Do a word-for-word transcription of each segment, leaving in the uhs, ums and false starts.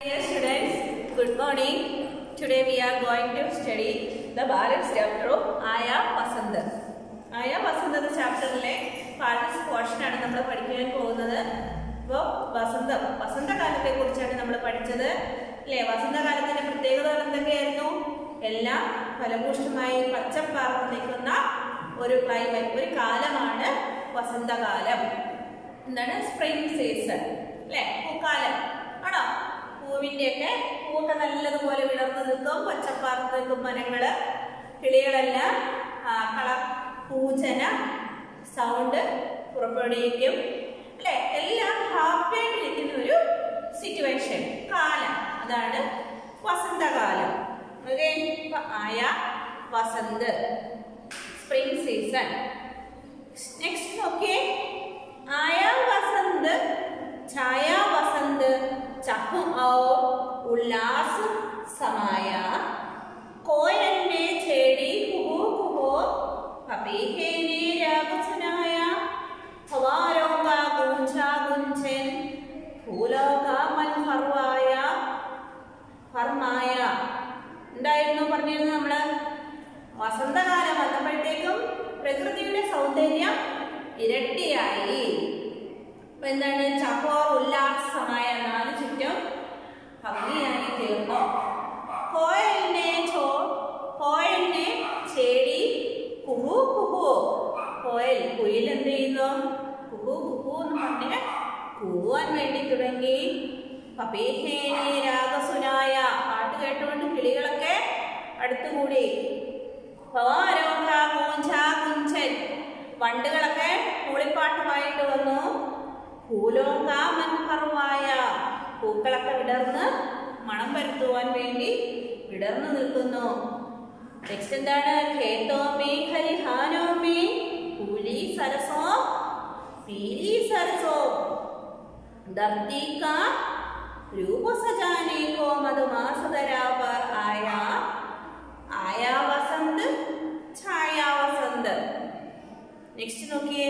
Dear students, good morning. Today we are going to study the Bharat chapter of Aya Vasanta. Aya Vasanta chapter-ലെ പാഠം പോർഷനാണ് നമ്മൾ പഠിക്കാൻ പോകുന്നത്. അപ്പോൾ വസന്ത വസന്തകാലത്തെ കുറിച്ചാണ് നമ്മൾ പഠിച്ചത് അല്ലേ. വസന്തകാലത്തിന്റെ പ്രത്യേകതകൾ എന്തൊക്കെയായിരുന്നു? എല്ലാം ഫലഭൂഷ്ടമായി പച്ചപ്പാർന്നു നിൽക്കുന്ന ഒരു ക്ലൈമറ്റ്, ഒരു കാലമാണ് വസന്തകാലം. എന്താണ്? സ്പ്രിംഗ് സീസൺ അല്ലേ, പൂക്കാലം ആണോ. പൂവിന്റെ ഒക്കെ പൂവൊക്കെ നല്ലതുപോലെ വിടർന്നു നിൽക്കും, പച്ചപ്പാർന്നു നിൽക്കും മരങ്ങള്, കിളികളെല്ലാം കളർ പൂജന സൗണ്ട് പുറപ്പെടുവിക്കും അല്ലെ. എല്ലാം ഹാപ്പി ആയിട്ടിരിക്കുന്ന ഒരു സിറ്റുവേഷൻ, കാലം, അതാണ് വസന്തകാലം. ഓക്കെ, ആയ വസന്ത്, സ്പ്രിംഗ് സീസൺ. നെക്സ്റ്റ് നോക്കിയേ, ആയ വസന്ത്, छाया वसंत, चहु और उल्लास समाया, कोयल ने छेड़ी कुहू कुहू, पपीहे ने राग सुनाया, हवारों का गूंजा गुंजन, फूलों का मन फरवाया फरमाया. എന്തായിരുന്നു പറഞ്ഞിരുന്നത് നമ്മള്? വസന്തകാലം വന്നപ്പോഴത്തേക്കും പ്രകൃതിയുടെ സൗന്ദര്യം ഇരട്ടിയായി. എന്താണ്? ചഹോർ ഉല്ലാസമായ, നാല് ചുറ്റും ഭംഗിയായി തീർന്നു. കോയലിനെ ചോ കോയലിനെ ചേടി കുഹു കുഹു, കോയൽ കുയിൽ എന്ത് ചെയ്യുന്നു? കുഹു കുഹു എന്ന് പറഞ്ഞ് കൂവാൻ വേണ്ടി തുടങ്ങി. പപീഹേനെ രാഗസുനായ, പാട്ട് കേട്ടുകൊണ്ട് കിളികളൊക്കെ അടുത്തുകൂടി. ഭവാരോഹ കൂഞ്ചാ കുഞ്ചൻ, വണ്ടുകളൊക്കെ മൂളിപ്പാട്ടുമായിട്ട് വന്നു. ഫൂലോകാമൻ ഫർവായ, പൂക്കളൊക്കെ വിടർന്ന് മണം പരത്തുവാൻ വേണ്ടി വിടർന്നു നിൽക്കുന്നു. നെക്സ്റ്റ് എന്താണ്? ഖേതോമേ ഖരിഹാനോമേ പൂലി സരസോ പീലി സരസോ, धरती का रूप सजाने को मधुमासधरा पर आया, आया वसंत, छाया वसंत. नेक्स्ट നോക്കിയേ,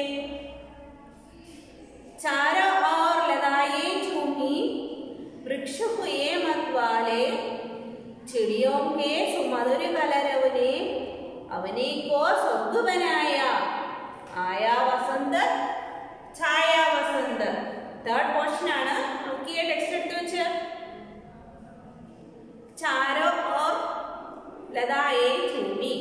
चारों ओर लताएं झूमी, वृक्ष हुए मतवाले, चिड़ियों के सुमधुर कलरव ने अवनी को स्वर्ग बनाया, आया वसंत, छाया वसंत. തേർഡ് പോർഷൻ ആണ്. നോക്കിയേ, ടെക്സ്റ്റ് എടുത്ത് വെച്ച്, चारों ओर लताएं झूमी,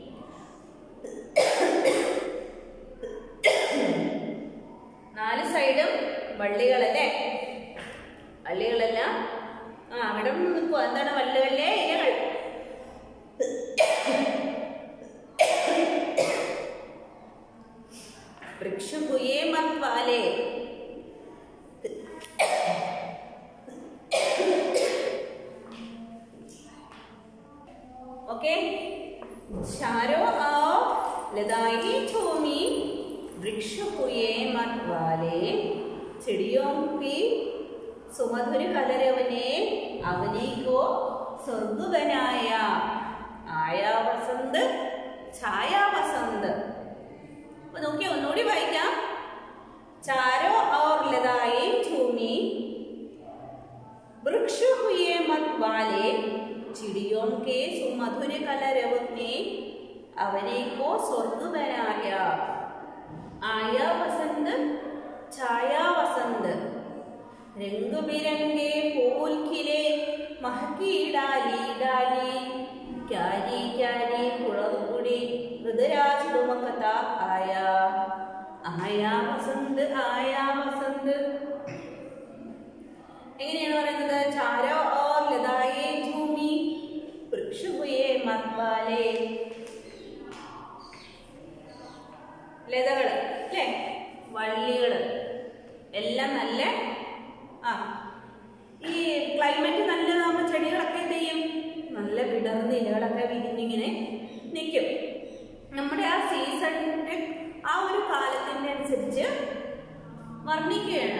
നാല് സൈഡും വള്ളികളല്ലേ, വള്ളികളെല്ലാം ആ അവിടെ നിൽക്കുക. എന്താണ്? വള്ളികളിലെ ഇലകൾ. വൃക്ഷുയെ മത്വാലെ, ഓക്കെ. ചാരോ ആ ലതായി झूमी, वृक्ष हुए मत वाले, चिड़ियों की सुमधुर कलरव ने अवनी को स्वर्ग बनाया, आया वसंत, छाया वसंत. അപ്പൊ നോക്കിയേ, ഒന്നുകൂടി വായിക്കാം. चारों ओर लताएं झूमी, वृक्ष हुए मत वाले, चिड़ियों के सुमधुर कलरव ने अवनी को स्वर्ग बनाया, आया वसंत, छाया वसंत. रंग बिरंगे फूल खिले, महकी डाली डाली, क्यारी क्यारी कुड़कुड़ी, ऋतुराज डुमकता आया, आया वसंत, आया वसंत. എങ്ങനെയാണ് പറയുന്നത്? ചാരോ ഓർ ലതായേ ഝൂമി, വൃക്ഷ ഹുയേ മത്വാലേ, ലതകള് അല്ലേ, വള്ളികള് എല്ലാം നല്ല ആ ഈ ക്ലൈമറ്റ് നല്ലതാകുമ്പോൾ ചെടികളൊക്കെ എന്ത് ചെയ്യും? നല്ല വിടർന്ന് ഇലകളൊക്കെ വിരിഞ്ഞിങ്ങനെ നിൽക്കും. നമ്മുടെ ആ സീസണിന്റെ ആ ഒരു കാലത്തിന്റെ അനുസരിച്ച് വർണ്ണിക്കുകയാണ്.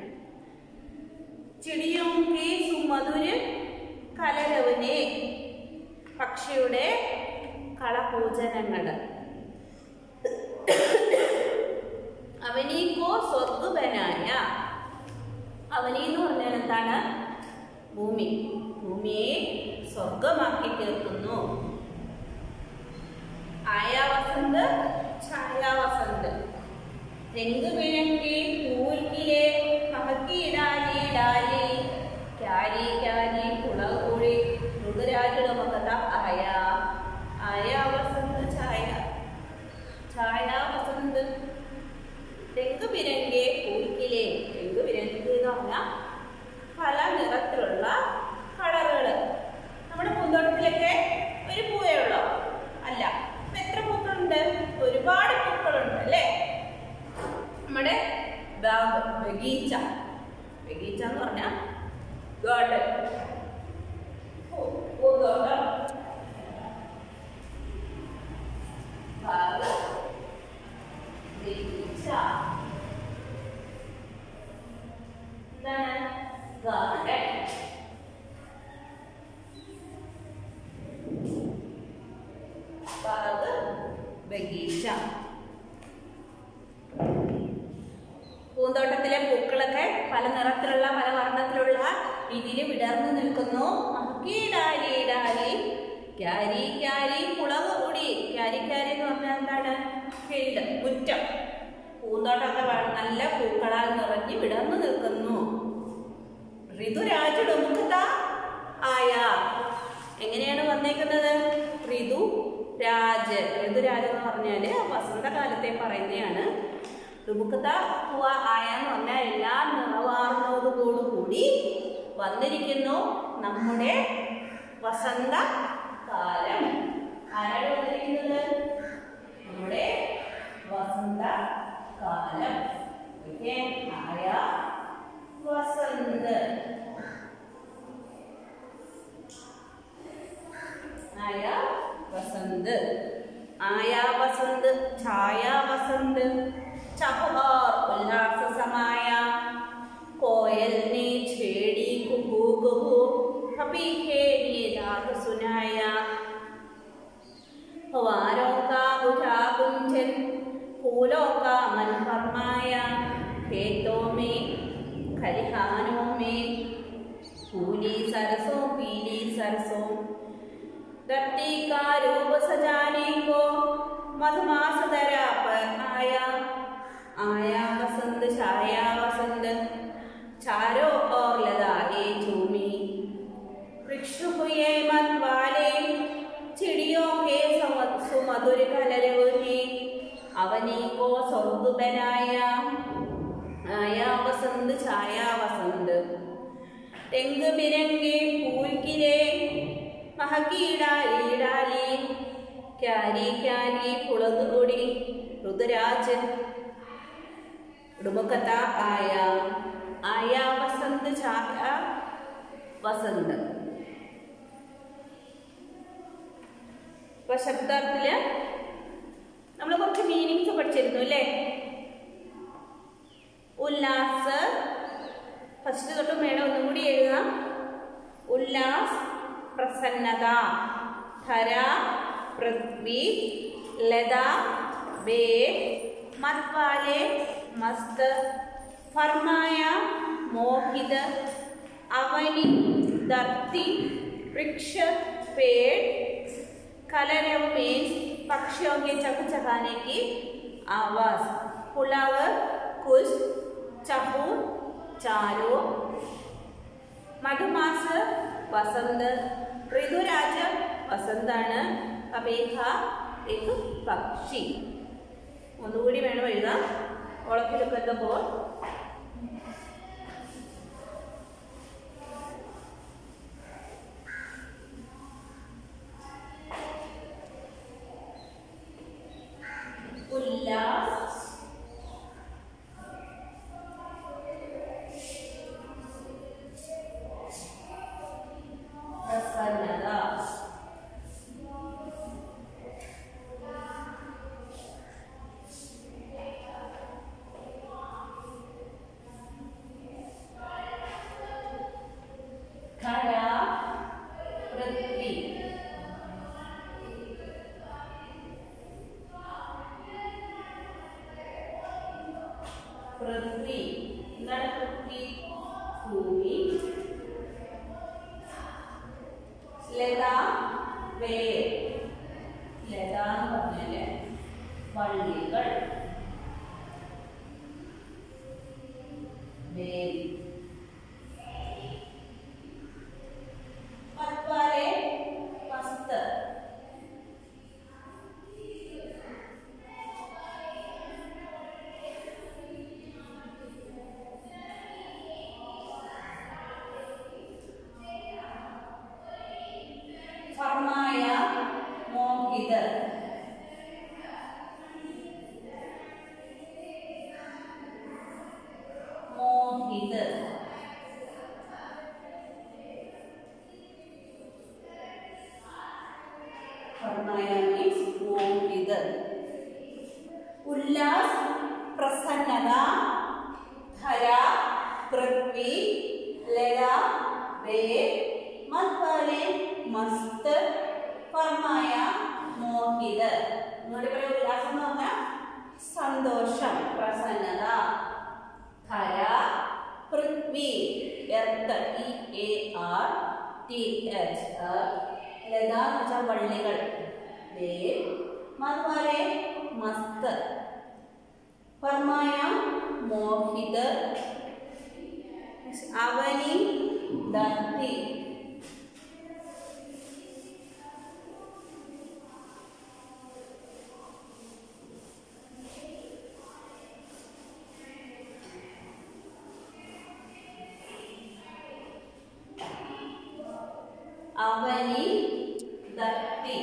ചിടിയും കെ സുമധുര് കലരവനെ, പക്ഷിയുടെ കളപൂജനങ്ങള്. അവനീക്കോ സ്വർഗ് ബനായ, അവനി എന്ന് പറഞ്ഞാൽ എന്താണ്? ഭൂമി. ഭൂമി ഭൂമിയെ സ്വർഗമാക്കി തീർക്കുന്നു. ആയാ വസന്ത് ഛായാ വസന്ത്. രംഗ് ബിരംഗി फूल खिले महकी डाली डाली क्यारी क्यारी पुलक उड़ी ऋतुराज डुमकता आया आया वसंत छाया छाया वसंत. രംഗ് ബിരംഗി फूल खिले രംഗ് ബിരംഗി എന്ന് പറഞ്ഞാൽ പല നിറത്തിലുള്ള കളറുകൾ. നമ്മുടെ പൂന്തോട്ടത്തിലൊക്കെ ഒരു പൂവേ ഉള്ളോ? അല്ല, എത്ര പൂക്കളുണ്ട്? ഒരുപാട് പൂക്കളുണ്ട് അല്ലേ? നമ്മുടെ ബഗീച്ച ബഗീച്ച എന്ന് പറഞ്ഞാൽ ഗാർഡൻ, പൂന്തോട്ടം. എന്താണ് ഗാർഡൻ? ബഗീച്ച. പൂന്തോട്ടത്തിലെ പൂക്കളൊക്കെ പല നിറത്തിലുള്ള പല വർണ്ണത്തിലുള്ള രീതിയിൽ വിടർന്നു നിൽക്കുന്നു. ഡാലി ഡാലി ക്യാരി ക്യാരി കുളവ് കൂടി. ക്യാരി ക്യാരി എന്ന് പറഞ്ഞാൽ എന്താണ്? ഫീൽഡ്, മുറ്റം. പൂന്തോട്ടമൊക്കെ നല്ല പൂക്കളാൽ നിറഞ്ഞ് വിടർന്നു നിൽക്കുന്നു. ഋതുരാജ് ഡുമുഖത ആയ. എങ്ങനെയാണ് വന്നേക്കുന്നത്? ഋതു രാജ്. ഋതുരാജ് എന്ന് പറഞ്ഞാല് വസന്തകാലത്തെ പറയുന്നതാണ്. ഡുമുഖത ഹുവ ആയ എന്ന് പറഞ്ഞാൽ എല്ലാം നിറവാർന്നതോടുകൂടി വന്നിരിക്കുന്നു നമ്മുടെ വസന്ത കാലം. ആരാണ് വന്നിരിക്കുന്നത്? നമ്മുടെ വസന്ത കാലം. ആയ വസന്ത്. आया वसंत. आया वसंत छाया वसंत. चकोर उल्लास समाया. कोयल ने छेड़ी कुहू कुहू. फपीहे ने राग सुनाया. फवारों का बुझा गुंजन. फूलों का मन फरमाया. खेतों में खलिहानों में फूली सरसों पीली सरसों. धरती का रूप सजाने को मधुमास दरा पर आया. आया वसंत छाया वसंत. चारों ओर लदाए झूमी. वृक्ष हुए मन वाले. चिड़ियों के सुमधुर कलरव ने अवनी को स्वर्ग बनाया. आया वसंत छाया वसंत. रंग बिरंगे फूल खिले महकी डाली डाली क्यारी क्यारी पुलक उड़ी ऋतुराज डुमकता आया. आया वसंत छाया वसंत. ഇപ്പൊ ശബ്ദാർത്ഥത്തില് നമ്മൾ കുറച്ച് മീനിങ്സ് പഠിച്ചിരുന്നു അല്ലേ? ഉല്ലാസ് ഫസ്റ്റ് തൊട്ട് വേണം ഒന്നും കൂടി എഴുതാം. ഉല്ലാസ് प्रसन्नता. धरा पृथ्वी. लता वेद. मतवाले मस्त. फरमाया मोहित. अवनी धरती. वृक्ष पेड़. कलरव मीन्स पक्षियों के चहचहाने की आवाज. पुलाव कुछ. चहू चारों. मधुमास वसंत. ऋतुराज वसंताണ്. അപേഹ एक പക്ഷി. ഒന്നുകൂടി വേണം എഴുതാം. ഓളത്തിലെത്തുമ്പോൾ ഉല്ലാസ് प्रसन्नता. धरा पृथ्वी. पृथ्वी. पृथ्वी भूमि. ലത വേർ. ലത എന്ന് പറഞ്ഞാല് വള്ളികൾ. വേർ. മത്വാലെ മസ്ത്. ഫർമായ മോഹിത്. മോഹിത്. ഫർമായ മീൻസ് മോഹിത്. ഉല്ലാസ് പ്രസന്നത. ധര പൃഥ്വി. ലത വേർ. മത്വാലെ മസ്ത്. ഫർമായ മോഹിത്. ഇങ്ങോട്ട് പറയുക ഉല്ലാസം എന്ന് പറഞ്ഞാൽ സന്തോഷം, പ്രസന്നത. ധര പൃഥ്വി earth E A R T H. ലത എന്ന് വെച്ചാൽ വള്ളികൾ. വേർ. മത്വാലെ മസ്ത്. ഫർമായ മോഹിത്. അവനി ദത്തി. അവനി ദത്തി.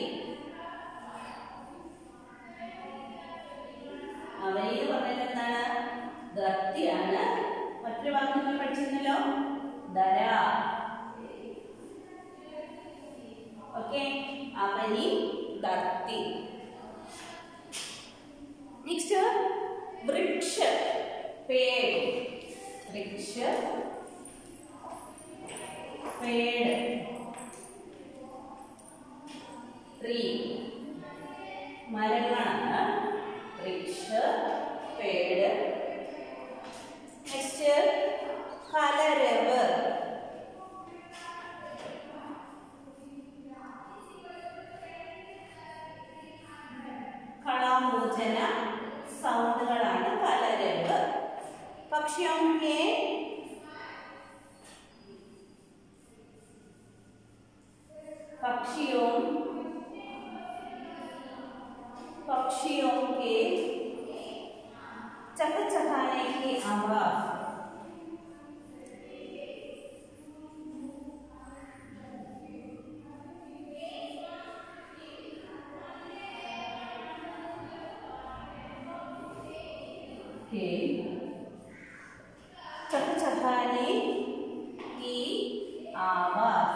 അവനി എന്ന് പറഞ്ഞാൽ എന്താണ്? ദത്തിയാണ്. മറ്റൊരു വാക്ക് നിങ്ങൾ പഠിച്ചിരുന്നല്ലോ, ധര. ഓക്കെ, അവനി ദത്തി. നെക്സ്റ്റ് വൃക്ഷ പേड़. വൃക്ഷ പേड़. ട്രീ മരങ്ങളാണ്. വൃക്ഷ പേड़. നെക്സ്റ്റ് കലരവ്. കളമോചന സൗണ്ടുകളാണ് കലരവ്. പക്ഷിयों के पक्षियों पक्षियों के चहचहाने की आवाज. के चहचहाने की आवाज.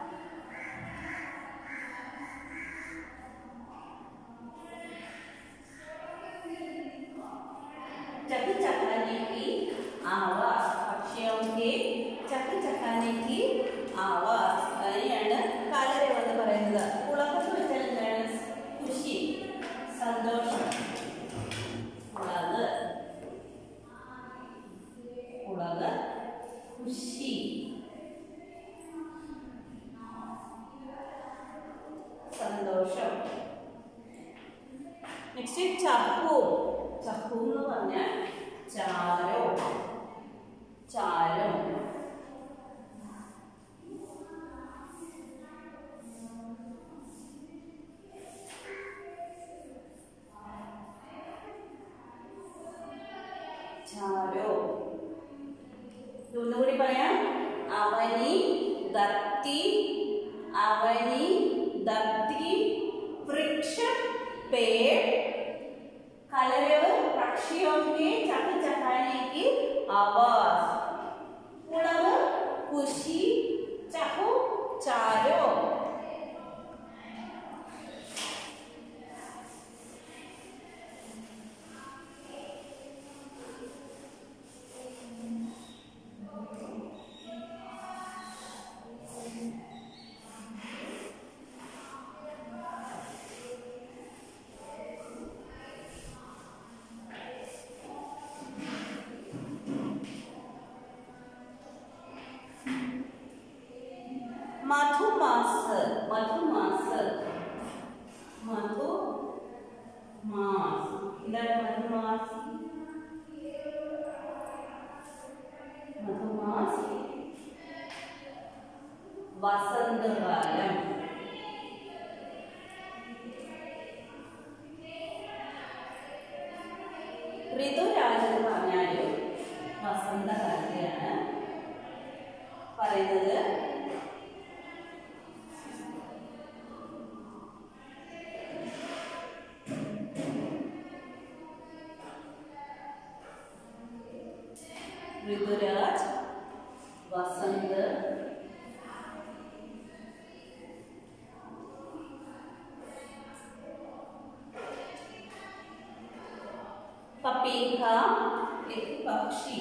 चहचहाने की आवाज. पक्षियों के चहचहाने की आवाज. അതിനെയാണ് കലരവ് എന്ന് പറയുന്നത്. ഉളകെന്ന് വെച്ചാൽ എന്താണ്? ഖുഷി, സന്തോഷം. ഉളക് ഉളക് ഖുഷി, സന്തോഷം. നെക്സ്റ്റ് ചഹു. ചഹു എന്ന് പറഞ്ഞാൽ ചാരോ. ചാരോ. ചാരോ. ഒന്നുകൂടി പറയാം. അവനി ദത്തി. അവനി दत्ती, वृक्ष, पेड़, कलरव, पक्षियों के चहचहाने की आवाज, उड़व, खुशी, चहु, चारो। मधुमास मधुमास मधुमास എന്താണ് മധുമാസ് മധുമാസ് വസന്തകാലം ഋതുരാജ് എന്ന് പറഞ്ഞാൽ വസന്തകാലത്തെയാണ് പറയുന്നത്. ऋतुराज वसंत पपीहा एक पक्षी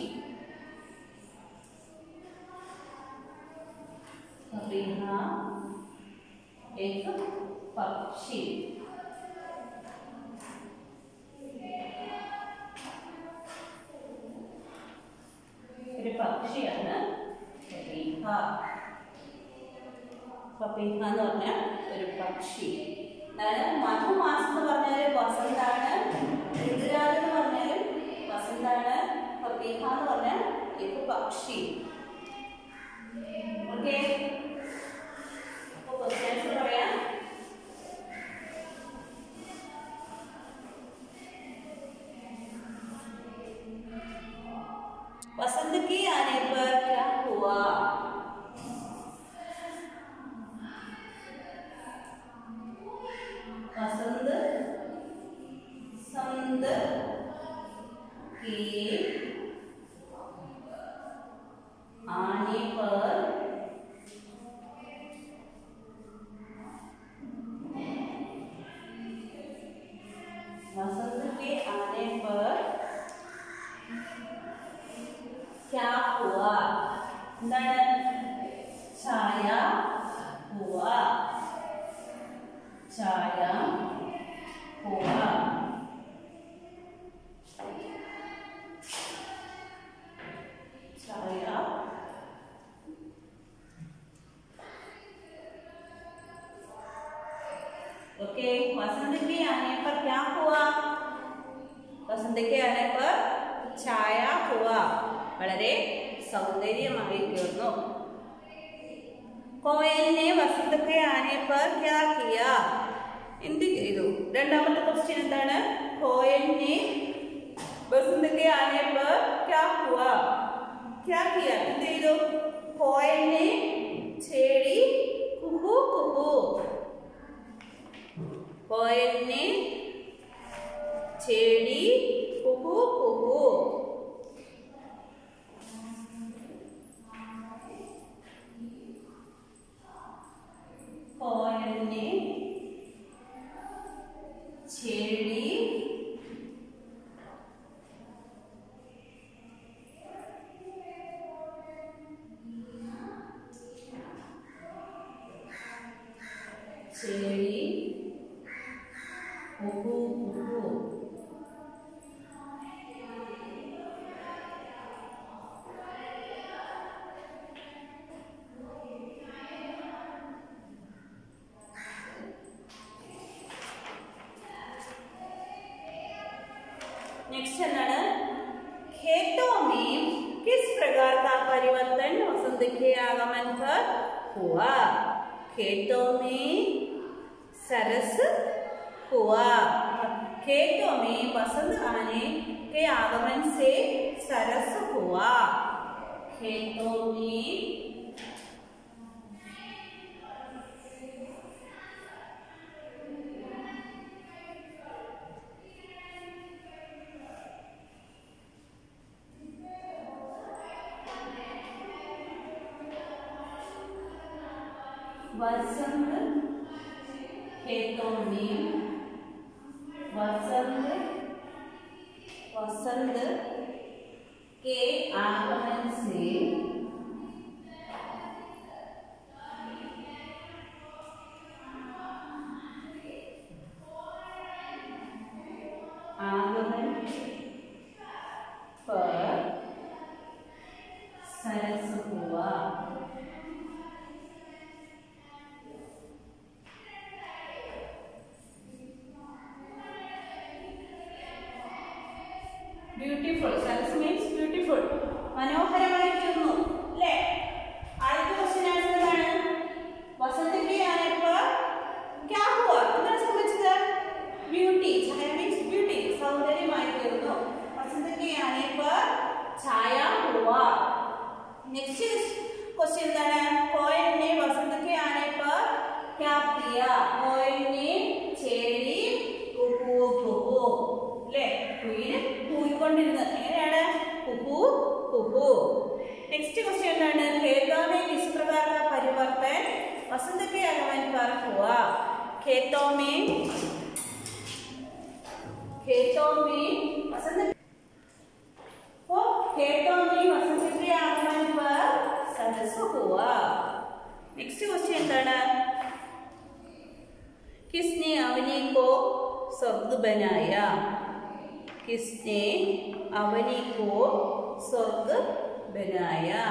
पपीहा एक पक्षी ഒരു പക്ഷിയാണ് പപീഹ. പപീഹ എന്ന് പറഞ്ഞാൽ ഒരു പക്ഷി. അതായത് മധുമാസം എന്ന് പറഞ്ഞാൽ വസന്താണ്, ഋതുരാജ് എന്ന് പറഞ്ഞാൽ വസന്താണ്, പപീഹ എന്ന് പറഞ്ഞാൽ ഒരു പക്ഷി. ഓക്കെ, അപ്പോൾ ക്വസ്റ്റ്യൻസ് പറയാം. वसंत के आने पर क्या हुआ? वसंत संद के आने पर वसंत के आने पर क्या हुआ? എന്താണ്? ഛായ ഹുവ, ഛായ ഹുവ. ഛായ ओके. वसंत के आने पर क्या हुआ? वसंत के आने पर ഛായ ഹുവ, വളരെ സൗന്ദര്യമായി തീർന്നു. കോയലിനെ വസന്ത് കെ ആനെ പർ ക്യാ കിയാ? എന്ത് ചെയ്തു? രണ്ടാമത്തെ ക്വസ്റ്റ്യൻ എന്താണ്? കോയലിനെ വസന്ത് കെ ആനെ പർ ക്യാ ഹുവാ? ക്യാ കിയാ? എന്ത് ചെയ്തു? കോയലിനെ छेड़ी कुहू कुहू, कोयलिने छेड़ी कुहू कुहू। कोयलिने छेड़ी छेड़ी कुहू कुहू। नेक्स्ट है खेतों में किस प्रकार का परिवर्तन वसंत के आगमन पर हुआ? खेतों में सरस हुआ। खेतों में वसंत आने के आगमन से सरस हुआ। खेतों में वसंत खेतों में वसंत वसंत के आगमन से आगमन पर सरस हुआ। ബ്യൂട്ടിഫുൾ. സരസ് മീൻസ് ബ്യൂട്ടിഫുൾ, മനോഹരമായിരിക്കുന്നു അല്ലേ? ആദ്യത്തെ ക്വസ്റ്റ്യൻ ആൻസർ എന്താണ്? വസന്ത് ആനപ്പോ ക്യാ ഹുവാ? എന്താണ് സംഭവിച്ചത്? ബ്യൂട്ടി. ഛായ മീൻസ് ബ്യൂട്ടി, സൗന്ദര്യമായി തീർന്നു. വസന്ത് ആനപ്പോ ഛായ ഹുവാ. നെക്സ്റ്റ് क्वेश्चन എന്താണ്? कोयल ने वसंत के आने पर क्या किया? कोयल ने ചേരി കുഹു കുഹു അല്ലേ? കുയിൽ കൂയിക്കൊണ്ടിരുന്നു. എങ്ങനെയാണ്? കുഹു കുഹു. നെക്സ്റ്റ് क्वेश्चन എന്താണ്? खेतों में किस प्रकार का परिवर्तन वसंत के आगमन पर हुआ? खेतों में खेतों में वसंत वो खेतों में वसंत के आगमन पर हुआ. नेक्स्ट क्वेश्चन എന്താണ്? किसने अवनी को स्वर्ग बनाया? किसने अवनी को स्वर्ग बनाया?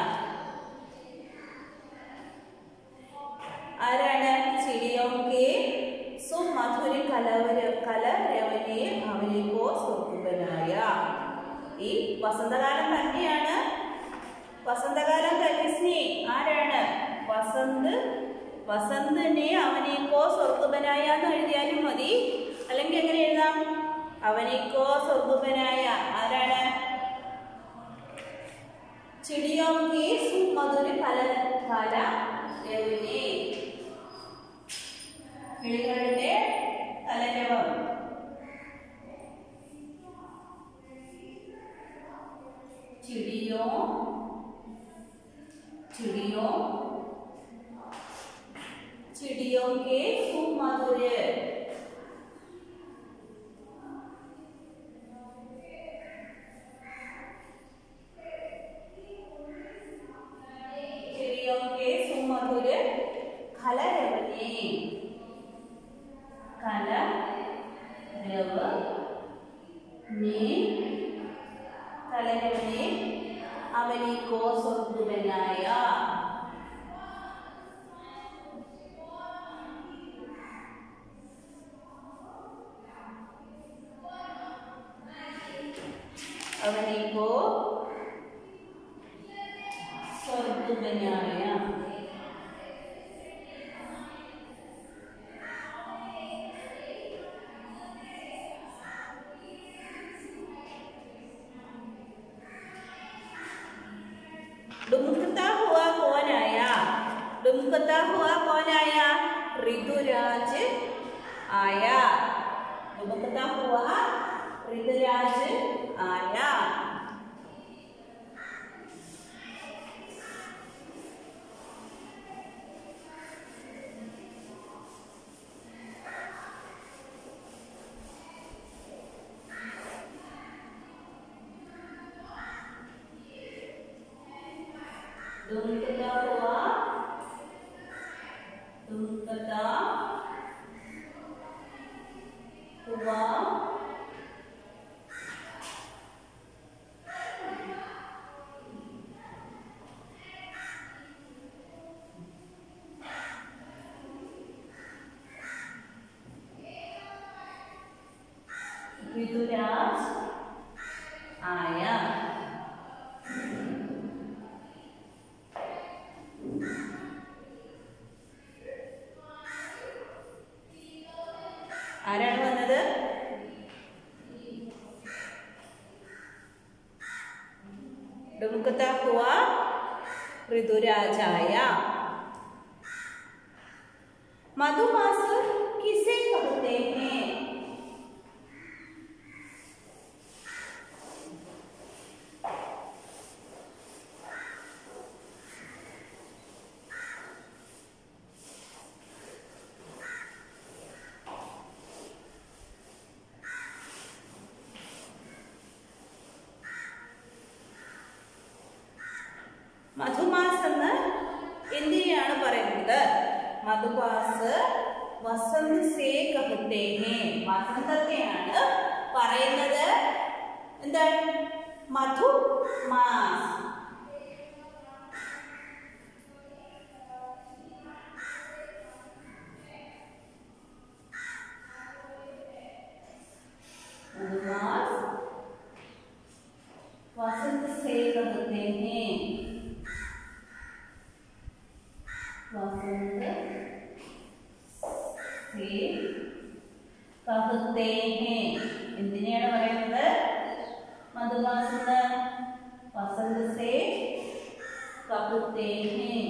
आराണ്? चिड़ियों के सुमधुर कलवर कलरव ने अवनी को स्वर्ग बनाया. ഈ വസന്തകാലം തന്നെയാണ്. വസന്തകാലം കിസ്നി ആരാണ്? വസന്ത്. വസന്തിനെ അവനിക്കോ സ്വർഗബനായ എന്ന് എഴുതിയാലും മതി, അല്ലെങ്കിൽ എങ്ങനെ എഴുതാം? അവനിക്കോ സ്വർഗബനായ ആരാണ്? ചിടിയോ കി സുമധുര കല കല രവനെ, കിളികളുടെ കലരവം. ചിടിയോ चिड़ियों चिड़ियों के सुमधुर चिड़ियों के सुमधुर कलरवने कलरवने कलरवने अवनी को स्वर्ग बनाया. अवनी को स्वर्ग बनाया. डुमकता हुआ कौन आया? डुमकता हुआ कौन आया? ऋतुराज आया. डुमकता हुआ ऋतुराज आया. डुमकता हुआ डुमकता हुआ ऋतुराज आया. ആരാണ് വന്നത്? डुमकता हुआ ऋतुराज आया. मधुमास किसे कहते हैं? മധുമാസ് എന്ന് എന്തിനെയാണ് പറയുന്നത്? മധുമാസ് വസന്ത് സേ കഹത്തെ ഹേ, വസന്തത്തെയാണ് പറയുന്നത്. എന്താണ് മധുമാസ്? मधुमास वसंत से कहते हैं എന്തിനെയാണ് പറയുന്നത് മധുമാസത്ത് वसंत से कहते हैं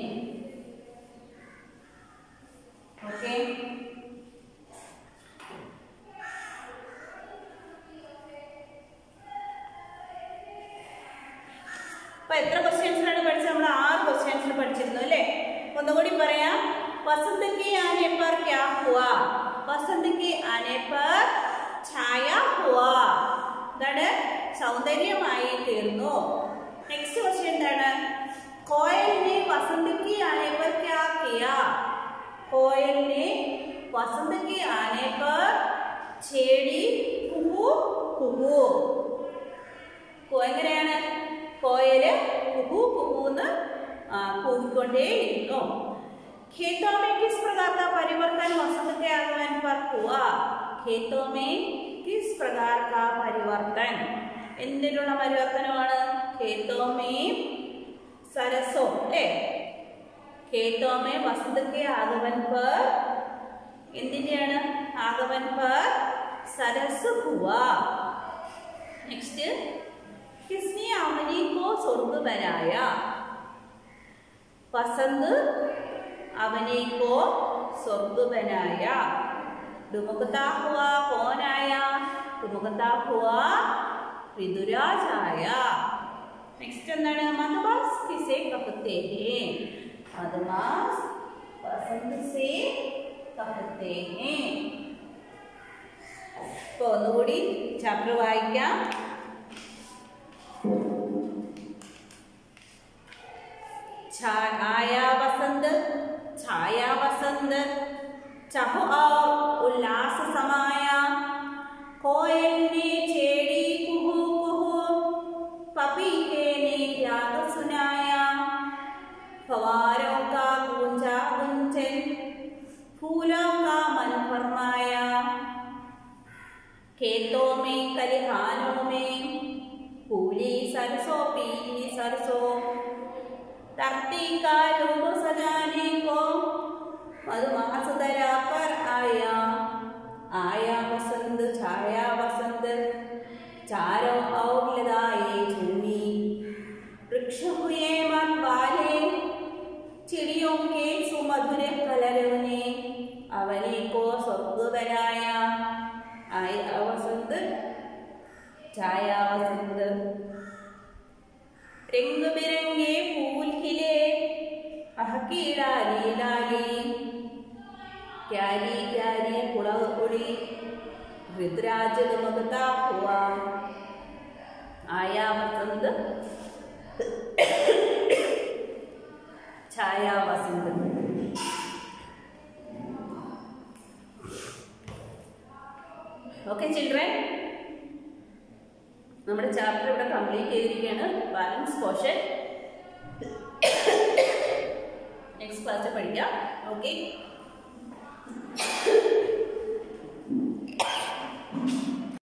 ओके അപ്പോൾ എത്ര ക്വസ്റ്റ്യൻസിനാണ് പഠിച്ചത് നമ്മൾ ആറ് ക്വസ്റ്റ്യൻസിന് പഠിച്ചിരുന്നു അല്ലേ ഒന്നുകൂടി പറയാം वसंत के आने पर क्या हुआ वसंत के आने पर छाया हुआ എന്താണ് സൗന്ദര്യമായി തീർന്നു നെക്സ്റ്റ് ക്വസ്റ്റ്യൻ എന്താണ് कोयल ने वसंत के आने पर क्या किया कोयल ने वसंत के आने पर छेड़ी कुहू कुहू എങ്ങനെയാണ് कोयल कुहू कुहू എന്ന് കൂവിക്കൊണ്ടേയിരുന്നു खेतों में किस प्रकार का परिवर्तन वसंत के आगमन पर हुआ खेतों में किस प्रकार का परिवर्तन എന്തിനുള്ള പരിവർത്തനമാണ് खेतों में सरसों अല്ലേ खेतों में वसंत के आगमन पर എന്തിന്റെയാണ് आगमन पर सरस हुआ नेक्स्ट किसने अवनी को स्वर्ग बनाया वसंत अवनी को स्वर्ग बनाया डुमकता हुआ कौन आया डुमकता हुआ ऋतुराज आया नेक्स्ट എന്താണ് मधुमास किसे कहते हैं मधुमास वसंत से कहते हैं അപ്പോൾ ഒന്നുകൂടി ചാപ്റ്റർ വായിക്കാം आया वसंत छाया वसंत चहु और उल्लास समाया कोयल ने छेड़ी कुहू कुहू पपीहे ने याद सुनाया फवारों का गूंजा गुंजन फूलों का मन फरमाया खेतों में खलिहानों में फूली सरसों पीली सरसों धरती का रूप सजाने को मधुमास दरा पर आया आया वसंत छाया वसंत चारों ओर लदाए झूमी वृक्ष हुए मन वाले चिड़ियों के सुमधुर कलरव ने अवनी को स्वर्ग बनाया आया वसंत छाया वसंत रंग बिरंगे फूल खिले हकी डाली डाली क्यारी क्यारी उड़ा उड़ी ऋतुराज दमकता हुआ आया वसंत छाया वसंत ओके चिल्ड्रन നമ്മുടെ ചാപ്റ്റർ ഇവിടെ കംപ്ലീറ്റ് ചെയ്തിരിക്കുകയാണ് ബാലൻസ് പോർഷൻ നെക്സ്റ്റ് ക്ലാസ്സിൽ പഠിക്കാം ഓക്കെ